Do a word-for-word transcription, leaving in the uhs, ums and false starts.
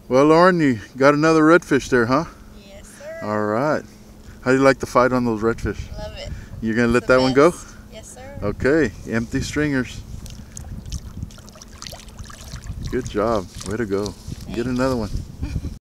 Well, Lauren, you got another redfish there, huh? Yes, sir. All right. How do you like the fight on those redfish? Love it. You're going to let It's that the one go? best. Yes, sir. Okay, empty stringers. Good job. Way to go. Get another one.